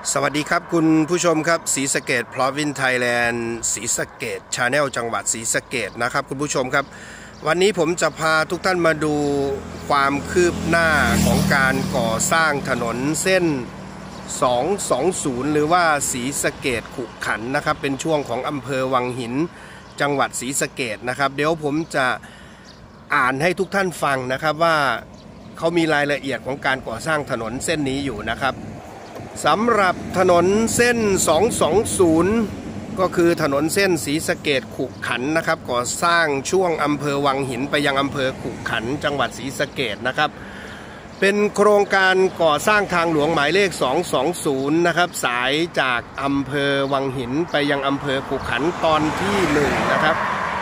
สวัสดีครับคุณผู้ชมครับศรีสะเกษ Province Thailand ศรีสะเกษ Channel จังหวัดศรีสะเกษนะครับคุณผู้ชมครับวันนี้ผมจะพาทุกท่านมาดูความคืบหน้าของการก่อสร้างถนนเส้น220หรือว่าศรีสะเกษขุขันธ์นะครับเป็นช่วงของอำเภอวังหินจังหวัดศรีสะเกษนะครับเดี๋ยวผมจะอ่านให้ทุกท่านฟังนะครับว่าเขามีรายละเอียดของการก่อสร้างถนนเส้นนี้อยู่นะครับสำหรับถนนเส้น220ก็คือถนนเส้นศรีสะเกษขุขันธ์นะครับก่อสร้างช่วงอำเภอวังหินไปยังอำเภอขุขันธ์จังหวัดศรีสะเกษนะครับเป็นโครงการก่อสร้างทางหลวงหมายเลข220นะครับสายจากอำเภอวังหินไปยังอำเภอขุขันธ์ตอนที่1นะครับ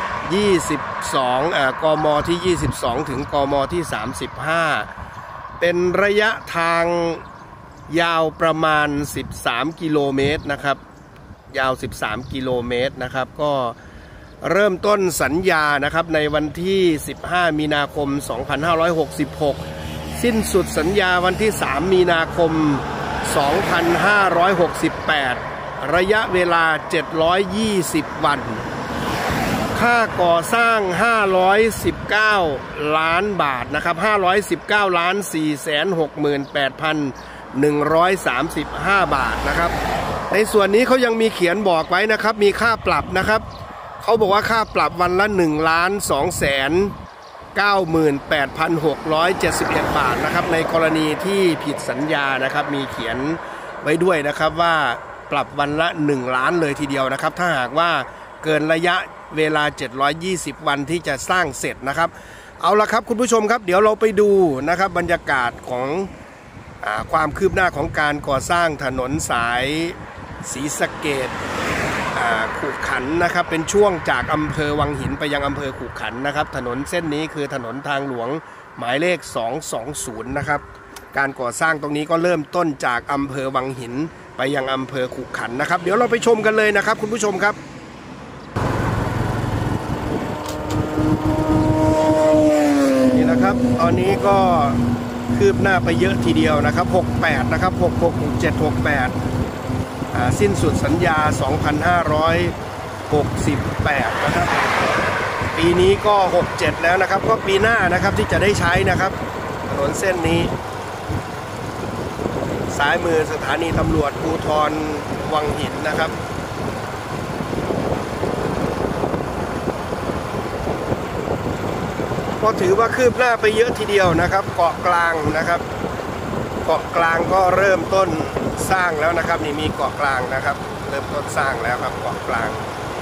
22กมที่22ถึงกมที่35เป็นระยะทางยาวประมาณ13กิโลเมตรนะครับยาว13กิโลเมตรนะครับก็เริ่มต้นสัญญานะครับในวันที่15มีนาคม2566สิ้นสุดสัญญาวันที่3มีนาคม2568ระยะเวลา720วันค่าก่อสร้าง519ล้านบาทนะครับ519,468,135 บาทนะครับในส่วนนี้เขายังมีเขียนบอกไว้นะครับมีค่าปรับนะครับเขาบอกว่าค่าปรับวันละ1,298,671 บาทนะครับในกรณีที่ผิดสัญญานะครับมีเขียนไว้ด้วยนะครับว่าปรับวันละ1ล้านเลยทีเดียวนะครับถ้าหากว่าเกินระยะเวลา720วันที่จะสร้างเสร็จนะครับเอาละครับคุณผู้ชมครับเดี๋ยวเราไปดูนะครับบรรยากาศของความคืบหน้าของการก่อสร้างถนนสายศรีสะเกษขุขันธ์นะครับเป็นช่วงจากอำเภอวังหินไปยังอำเภอขุขันธ์นะครับถนนเส้นนี้คือถนนทางหลวงหมายเลข220นะครับการก่อสร้างตรงนี้ก็เริ่มต้นจากอำเภอวังหินไปยังอำเภอขุขันธ์นะครับเดี๋ยวเราไปชมกันเลยนะครับคุณผู้ชมครับนี่นะครับตอนนี้ก็คืบหน้าไปเยอะทีเดียวนะครับ68นะครับ66 67 68สิ้นสุดสัญญา2568นะครับปีนี้ก็67แล้วนะครับก็ปีหน้านะครับที่จะได้ใช้นะครับถนนเส้นนี้ซ้ายมือสถานีตำรวจภูธรวังหินนะครับก็ถือว่าคืบหน้าไปเยอะทีเดียวนะครับเกาะกลางนะครับเกาะกลางก็เริ่มต้นสร้างแล้วนะครับนี่มีเกาะกลางนะครับเริ่มต้นสร้างแล้วครับเกาะกลาง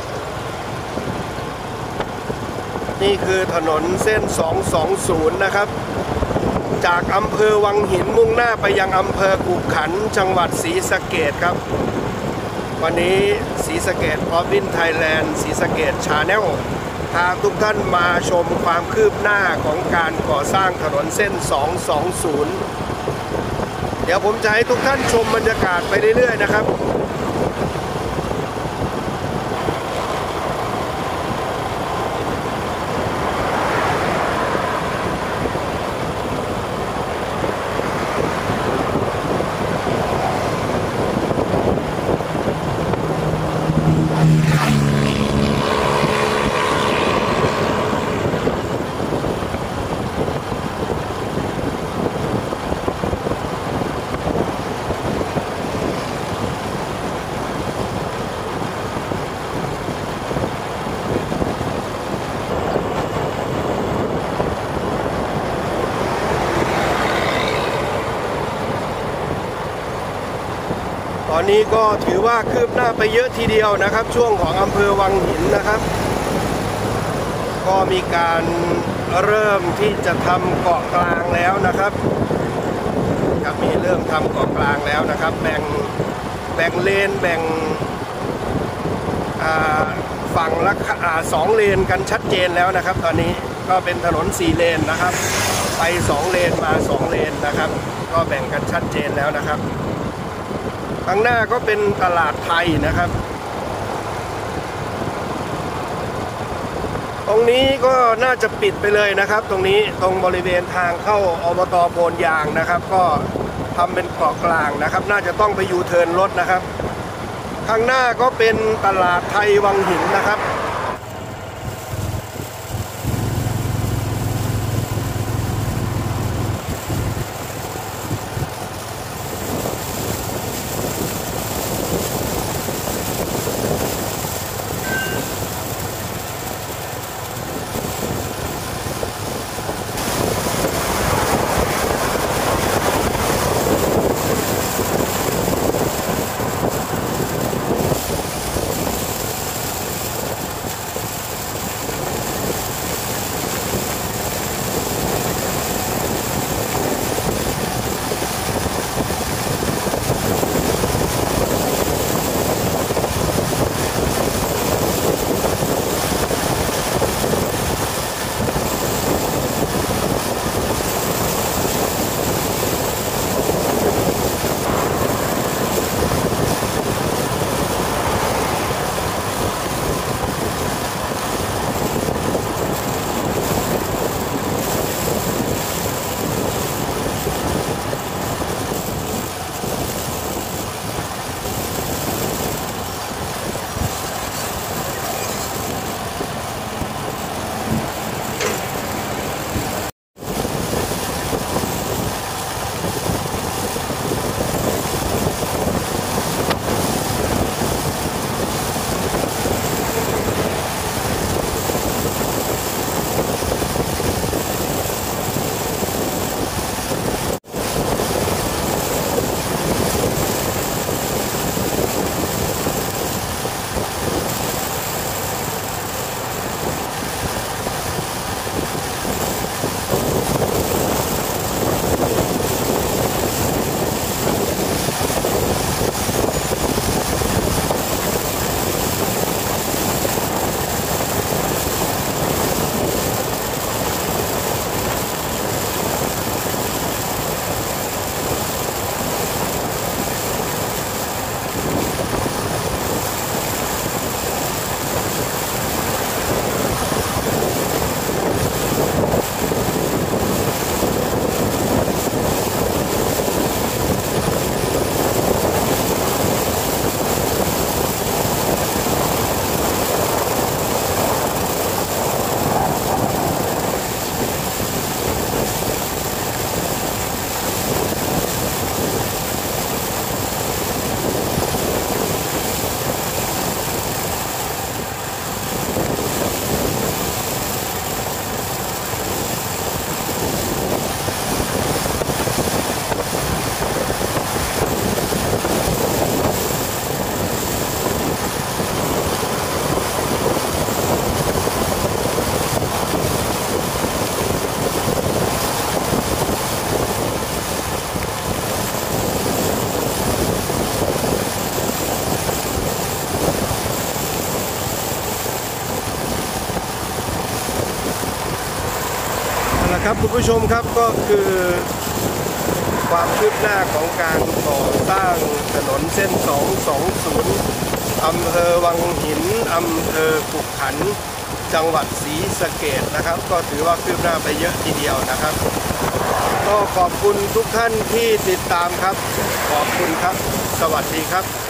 นี่คือถนนเส้น220นะครับจากอำเภอวังหินมุ่งหน้าไปยังอำเภอขุขันธ์จังหวัดศรีสะเกษครับวันนี้ศรีสะเกษ Province Thailand ศรีสะเกษ Channelพาทุกท่านมาชมความคืบหน้าของการก่อสร้างถนนเส้น220เดี๋ยวผมจะให้ทุกท่านชมบรรยากาศไปเรื่อยๆนะครับตอนนี้ก็ถือว่าคืบหน้าไปเยอะทีเดียวนะครับช่วงของอำเภอวังหินนะครับก็มีการเริ่มที่จะทำเกาะกลางแล้วนะครับก็มีเริ่มทำเกาะกลางแล้วนะครับแบ่งเลนแบ่งฝั่งละ2เลนกันชัดเจนแล้วนะครับตอนนี้ก็เป็นถนน4เลนนะครับไป2เลนมา2เลนนะครับก็แบ่งกันชัดเจนแล้วนะครับข้างหน้าก็เป็นตลาดไทยนะครับตรงนี้ก็น่าจะปิดไปเลยนะครับตรงนี้ตรงบริเวณทางเข้าอบต.โพนยางนะครับก็ททำเป็นเกาะกลางนะครับน่าจะต้องไปยูเทิร์นรถนะครับข้างหน้าก็เป็นตลาดไทยวังหินนะครับครับคุณผู้ชมครับก็คือความคืบหน้าของการก่อสร้างถนนเส้น220อำเภอวังหินอำเภอขุขันธ์จังหวัดศรีสะเกษนะครับก็ถือว่าคืบหน้าไปเยอะทีเดียวนะครับก็ขอบคุณทุกท่านที่ติดตามครับขอบคุณครับสวัสดีครับ